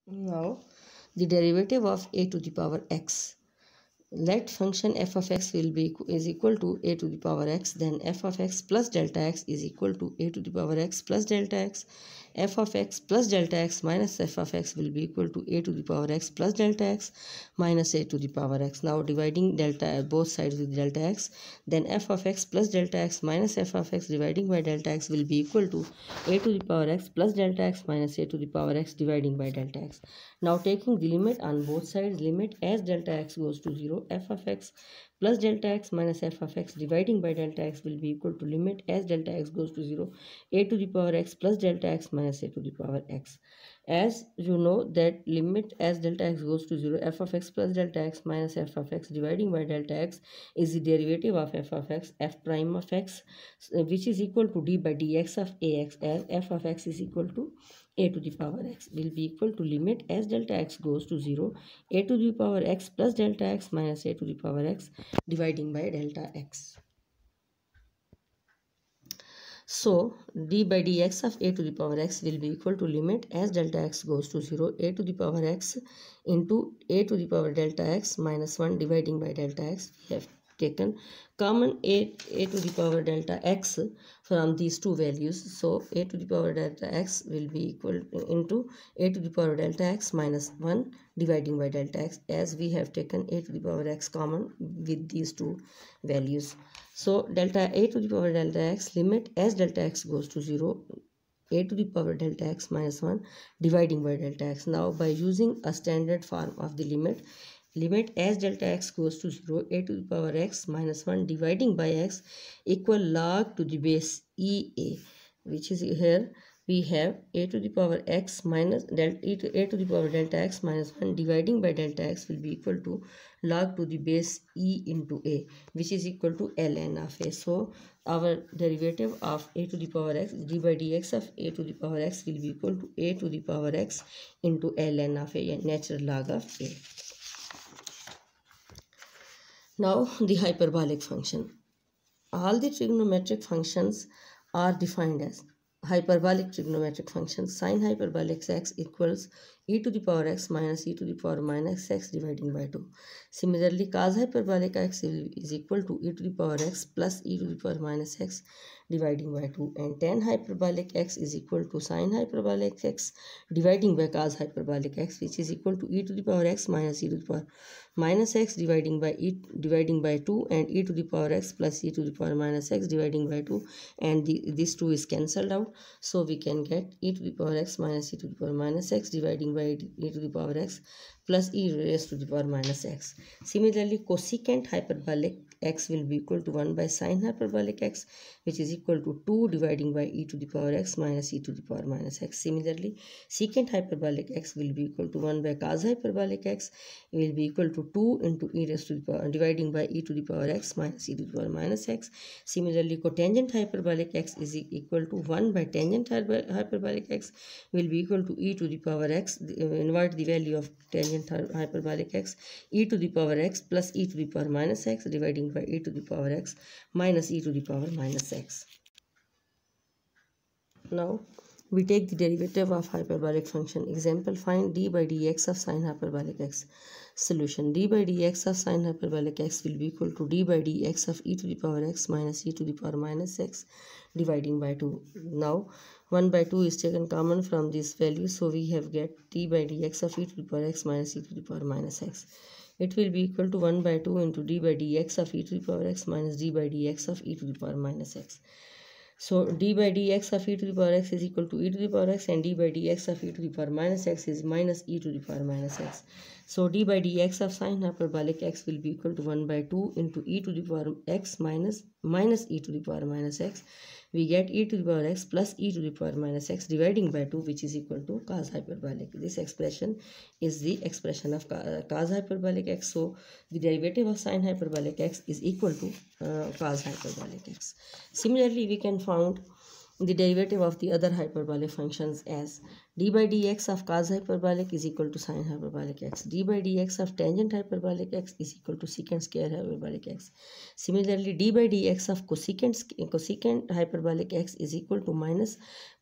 Now the derivative of a to the power x. Let function f of x is equal to a to the power x, then f of x plus delta x is equal to a to the power x plus delta x. F of x plus delta x minus f of x will be equal to a to the power x plus delta x minus a to the power x. Now dividing delta both sides with delta x, then f of x plus delta x minus f of x dividing by delta x will be equal to a to the power x plus delta x minus a to the power x dividing by delta x. Now taking the limit on both sides, limit as delta x goes to 0, f of x plus delta x minus f of x dividing by delta x will be equal to limit as delta x goes to 0, a to the power x plus delta x minus a to the power x. As you know that limit as delta x goes to 0, f of x plus delta x minus f of x dividing by delta x is the derivative of f of x, f prime of x, which is equal to d by dx of ax, as f of x is equal to a to the power x will be equal to limit as delta x goes to 0, a to the power x plus delta x minus a to the power x dividing by delta x. So d by dx of a to the power x will be equal to limit as delta x goes to 0, a to the power x into a to the power delta x minus 1 dividing by delta x. We have taken common a to the power delta x from these two values. So a to the power delta x will be equal into a to the power delta x minus 1 dividing by delta x, as we have taken a to the power x common with these two values. So delta a to the power delta x limit as delta x goes to 0, a to the power delta x minus 1 dividing by delta x. Now by using a standard form of the limit as delta x goes to 0, a to the power x minus 1 dividing by x equal log to the base ea, which is here we have a to the power x minus delta a to the power delta x minus 1 dividing by delta x will be equal to log to the base e into a, which is equal to ln of a. So our derivative of a to the power x d by dx of a to the power x will be equal to a to the power x into ln of a, natural log of a. Now the hyperbolic function. All the trigonometric functions are defined as hyperbolic trigonometric functions. Sin hyperbolic x equals e to the power x minus e to the power minus x dividing by 2. Similarly, cos hyperbolic x is equal to e to the power x plus e to the power minus x dividing by 2, and tan hyperbolic x is equal to sin hyperbolic x dividing by cos hyperbolic x, which is equal to e to the power x minus e to the power minus x dividing by 2, and e to the power x plus e to the power minus x dividing by 2, and this 2 is cancelled out, so we can get e to the power x minus e to the power minus x dividing by e to the power x plus e raised to the power minus x. Similarly, cosecant hyperbolic x will be equal to 1 by sin hyperbolic x, which is equal to 2 dividing by e to the power x minus e to the power minus x. Similarly, secant hyperbolic x will be equal to 1 by cos hyperbolic x will be equal to 2 into e raised to the power dividing by e to the power x minus e to the power minus x. Similarly, cotangent hyperbolic x is equal to 1 by tangent hyperbolic x will be equal to e to the power x, invert the value of tangent hyperbolic x, e to the power x plus e to the power minus x dividing by e to the power x minus e to the power minus x. Now we take the derivative of hyperbolic function. Example, find d by dx of sin hyperbolic x. Solution, d by dx of sin hyperbolic x will be equal to d by dx of e to the power x minus e to the power minus x dividing by 2. Now 1 by 2 is taken common from this value, so we have get d by dx of e to the power x minus e to the power minus x. It will be equal to 1 by 2 into d by dx of e to the power x minus d by dx of e to the power minus x. So d by dx of e to the power x is equal to e to the power x, and d by dx of e to the power minus x is minus e to the power minus x. So d by dx of sin hyperbolic x will be equal to 1 by 2 into e to the power x minus e to the power minus x. We get e to the power x plus e to the power minus x dividing by 2, which is equal to cos hyperbolic. This expression is the expression of cos hyperbolic x. So the derivative of sin hyperbolic x is equal to cos hyperbolic x. Similarly, we can find the derivative of the other hyperbolic functions as d by dx of cos hyperbolic is equal to sin hyperbolic x. D by dx of tangent hyperbolic x is equal to secant square hyperbolic x. Similarly, d by dx of cosecant hyperbolic x is equal to minus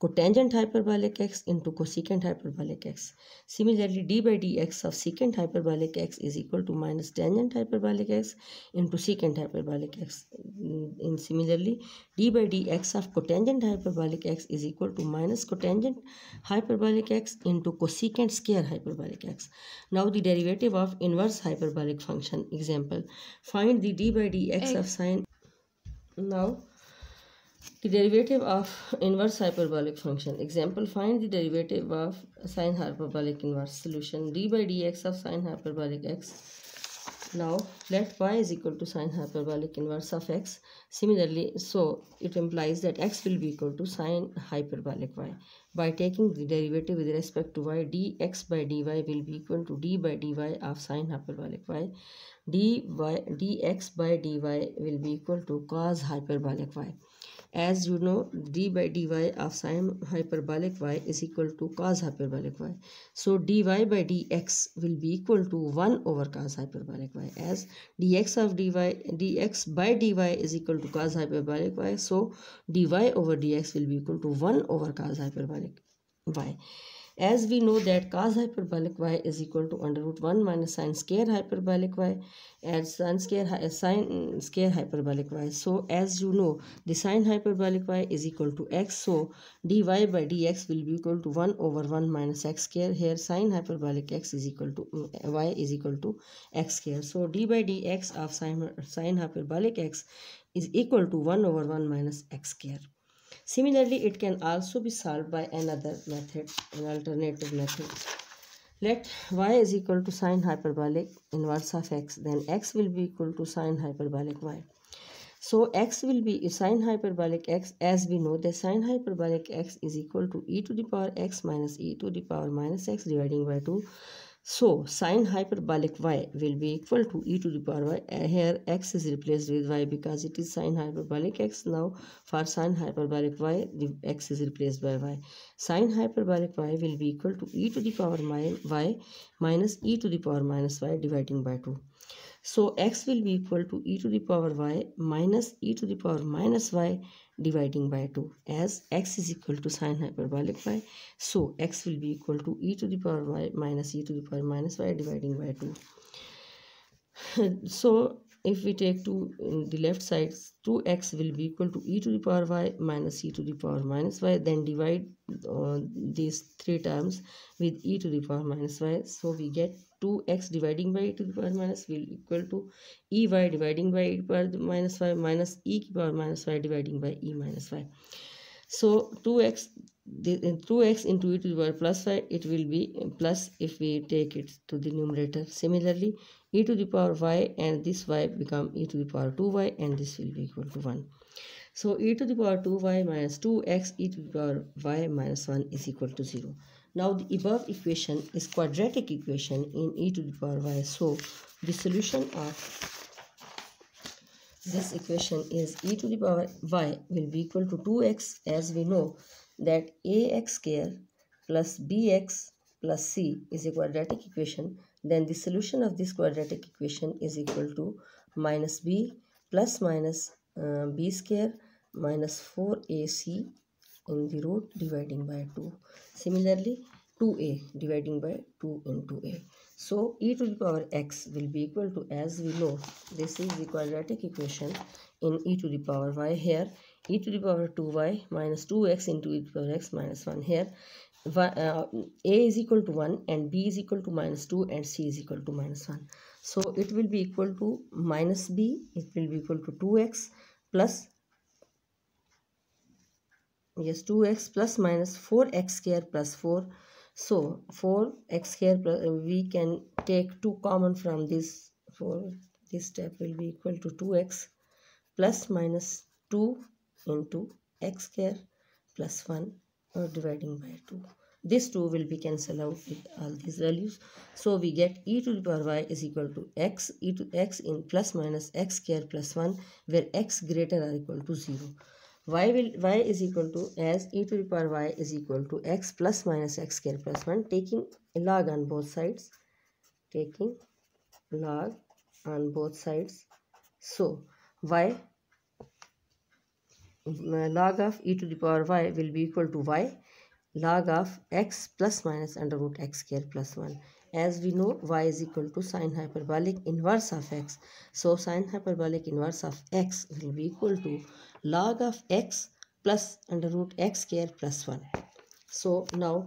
cotangent hyperbolic x into cosecant hyperbolic x. Similarly, d by dx of secant hyperbolic x is equal to minus tangent hyperbolic x into secant hyperbolic x. And similarly, d by dx of cotangent hyperbolic x is equal to minus cotangent hyperbolic x into cosecant square hyperbolic x. Now the derivative of inverse hyperbolic function. Example, find the d by dx of sine. Now the derivative of inverse hyperbolic function. Example, find the derivative of sine hyperbolic inverse. Solution, d by dx of sine hyperbolic x. Now let y is equal to sine hyperbolic inverse of x. Similarly, so it implies that x will be equal to sine hyperbolic y. By taking the derivative with respect to y, dx by dy will be equal to d by dy of sine hyperbolic y. Dx by dy will be equal to cos hyperbolic y. As you know, d by dy of sine hyperbolic y is equal to cos hyperbolic y. So dy by dx will be equal to 1 over cos hyperbolic y. As dx by dy is equal to cos hyperbolic y, so dy over dx will be equal to 1 over cos hyperbolic y. As we know that cos hyperbolic y is equal to under root 1 minus sine square hyperbolic y, as sine square hyperbolic y. So as you know, the sine hyperbolic y is equal to x. So dy by dx will be equal to 1 over 1 minus x square. Here sine hyperbolic x is equal to y is equal to x square. So d by dx of sine hyperbolic x is equal to 1 over 1 minus x square. Similarly, it can also be solved by another method, an alternative method. Let y is equal to sine hyperbolic inverse of x, then x will be equal to sine hyperbolic y. So x will be sine hyperbolic x, as we know that sine hyperbolic x is equal to e to the power x minus e to the power minus x dividing by 2. So sine hyperbolic y will be equal to e to the power y. Here x is replaced with y because it is sine hyperbolic x. Now for sine hyperbolic y, the x is replaced by y. Sine hyperbolic y will be equal to e to the power y minus e to the power minus y dividing by 2. So x will be equal to e to the power y minus e to the power minus y dividing by 2, as x is equal to sine hyperbolic y. So x will be equal to e to the power y minus e to the power minus y dividing by 2. So if we take the left side, 2x will be equal to e to the power y minus e to the power minus y. Then divide these three terms with e to the power minus y. So we get 2x dividing by e to the power minus will equal to ey dividing by e to the power minus y minus e to the power minus y dividing by e minus y. So 2x into e to the power plus y, it will be plus if we take it to the numerator. Similarly, e to the power y and this y become e to the power 2y, and this will be equal to 1. So e to the power 2y minus 2x e to the power y minus 1 is equal to 0. Now the above equation is quadratic equation in e to the power y. So the solution of this equation is e to the power y will be equal to 2x, as we know that ax square plus bx plus c is a quadratic equation. Then the solution of this quadratic equation is equal to minus b plus minus b square minus 4ac in the root dividing by 2. Similarly, 2a dividing by 2 into a. So e to the power x will be equal to, as we know, this is the quadratic equation in e to the power y. Here e to the power 2y minus 2x into e to the power x minus 1. Here a is equal to 1 and b is equal to minus 2 and c is equal to minus 1. So it will be equal to minus b, it will be equal to 2x plus 2x plus minus 4x square plus 4. So 4x square plus, we can take 2 common from this. For this step will be equal to 2x plus minus 2 into x square plus 1 dividing by 2. This 2 will be cancelled out with all these values. So we get e to the power y is equal to x, e to x in plus minus x square plus 1, where x greater or equal to 0. Y is equal to, as e to the power y is equal to x plus minus x square plus 1, taking log on both sides. So y log of e to the power y will be equal to y log of x plus minus under root x square plus 1. As we know, y is equal to sine hyperbolic inverse of x. So sine hyperbolic inverse of x will be equal to log of x plus under root x square plus 1. So now,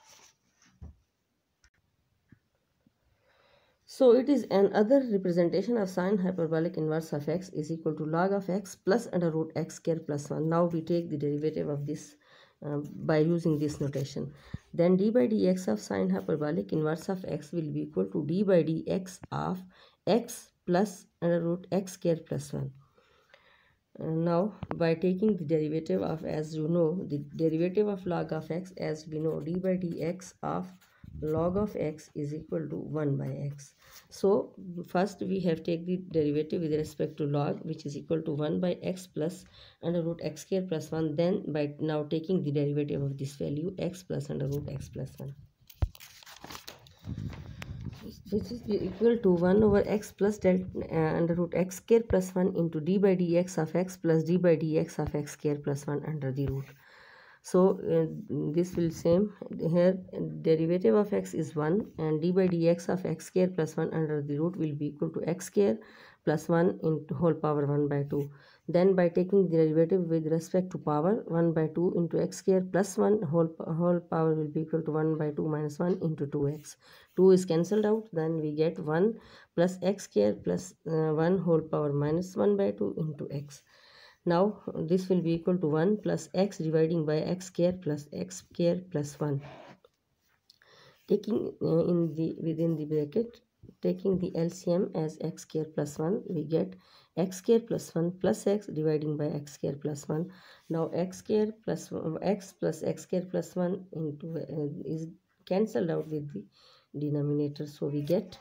so it is another representation of sine hyperbolic inverse of x is equal to log of x plus under root x square plus 1. Now we take the derivative of this by using this notation. Then d by dx of sine hyperbolic inverse of x will be equal to d by dx of x plus under root x square plus 1. Now by taking the derivative of, as you know, the derivative of log of x, as we know, d by dx of log of x is equal to 1 by x. So first we have take the derivative with respect to log, which is equal to 1 by x plus under root x square plus 1. Then by now taking the derivative of this value x plus under root x plus 1, which is equal to 1 over x plus under root x square plus 1 into d by dx of x plus d by dx of x square plus 1 under the root. So this will same here, derivative of x is 1 and d by dx of x square plus 1 under the root will be equal to x square plus 1 into whole power 1 by 2. Then by taking the derivative with respect to power, 1 by 2 into x square plus 1 whole power will be equal to 1 by 2 minus 1 into 2x. 2 is cancelled out, then we get 1 plus x square plus 1 whole power minus 1 by 2 into x. Now this will be equal to 1 plus x dividing by x square plus x square plus 1. Taking within the bracket, taking the LCM as x square plus 1, we get x square plus 1 plus x dividing by x square plus 1. Now x square plus x plus x square plus 1 into is cancelled out with the denominator. So we get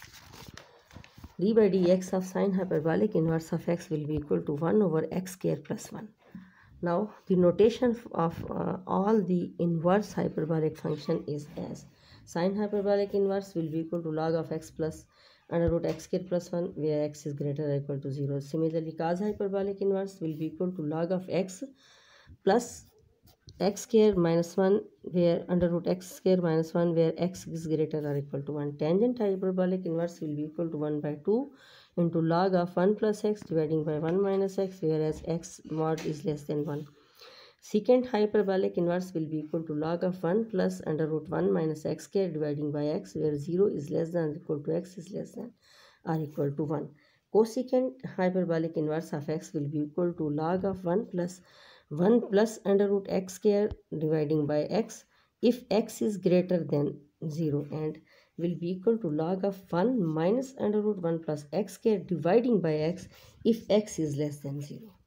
d by dx of sine hyperbolic inverse of x will be equal to 1 over x square plus 1. Now the notation of all the inverse hyperbolic function is as sine hyperbolic inverse will be equal to log of x plus under root x square plus 1 where x is greater or equal to 0. Similarly, cos hyperbolic inverse will be equal to log of x plus x square minus 1 where under root x square minus 1 where x is greater or equal to 1. Tangent hyperbolic inverse will be equal to 1 by 2 into log of 1 plus x dividing by 1 minus x whereas x mod is less than 1. Secant hyperbolic inverse will be equal to log of 1 plus under root 1 minus x square dividing by x where 0 is less than or equal to x is less than or equal to 1. Cosecant hyperbolic inverse of x will be equal to log of 1 plus under root x square dividing by x if x is greater than 0 and will be equal to log of 1 minus under root 1 plus x square dividing by x if x is less than 0.